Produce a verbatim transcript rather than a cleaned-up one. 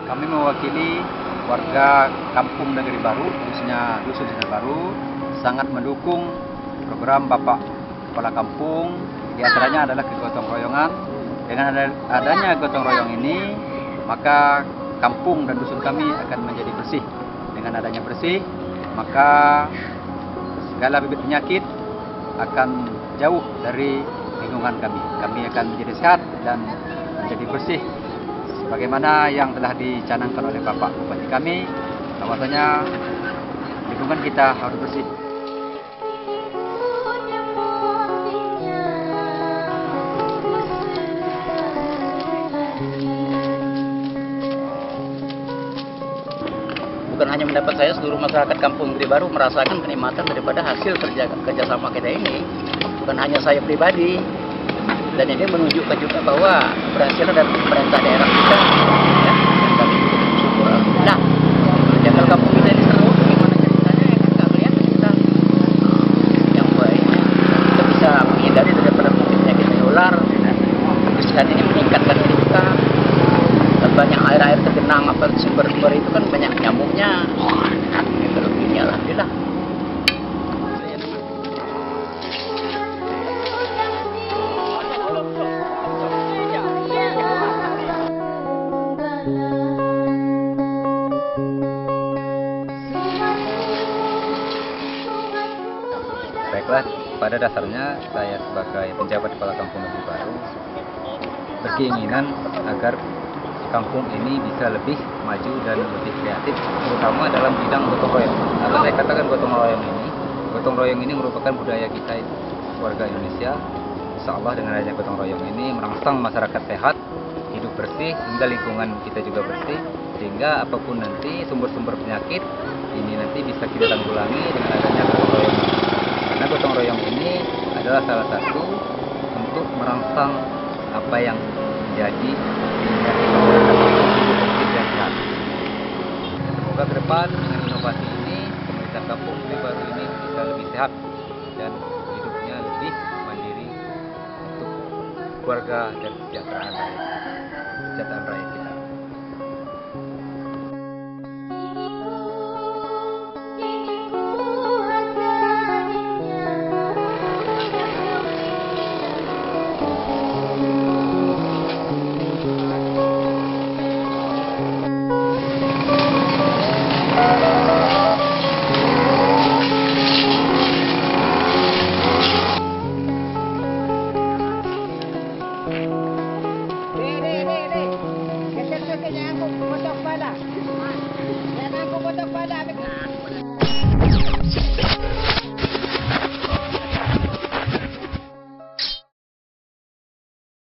Kami mewakili warga Kampung Negeri Baru, khususnya Dusun Sinar Baru, sangat mendukung program Bapak Kepala Kampung. Di antaranya adalah kegotong royongan. Dengan adanya gotong royong ini, maka kampung dan dusun kami akan menjadi bersih. Dengan adanya bersih, maka segala bibit penyakit akan jauh dari lingkungan kami. Kami akan menjadi sehat dan menjadi bersih sebagaimana yang telah dicanangkan oleh Bapak Bupati kami, bahwasanya lingkungan kita harus bersih. Bukan hanya mendapat saya, seluruh masyarakat Kampung Negeri Baru merasakan kenikmatan daripada hasil kerja kerjasama kita ini. Bukan hanya saya pribadi, dan ini menunjukkan juga bahwa keberhasilan dari pemerintah daerah kita, ya, dan kami bersyukur alhamdulillah. Ya, kalau kampung kita ini seru, bagaimana ceritanya ya kan nggak kelihatan kita yang baik. Kita bisa menghindari daripada penyakit menular. Kebersihan ini meningkatkan diri kita. Dan banyak air-air tergenang apa sumber-sumber itu kan banyak nyamuknya. Itu lebihnya alhamdulillah. Baiklah, pada dasarnya saya sebagai penjabat Kepala Kampung Negeri Baru berkeinginan agar kampung ini bisa lebih maju dan lebih kreatif, terutama dalam bidang gotong royong. Kalau saya katakan gotong royong ini, gotong royong ini merupakan budaya kita warga Indonesia. Insya Allah dengan adanya gotong royong ini merangsang masyarakat sehat, hidup bersih, hingga lingkungan kita juga bersih, sehingga apapun nanti sumber-sumber penyakit ini nanti bisa kita tanggulangi dengan adanya gotong royong. Karena gotong royong ini adalah salah satu untuk merangsang apa yang menjadi semoga ke depan dengan inovasi ini pemerintah Kampung Negeri Baru ini bisa lebih sehat dan hidupnya lebih mandiri untuk keluarga dan kesejahteraan rakyat, kesejahteraan rakyat kita. Jangan aku potong pala. Jangan aku potong pala.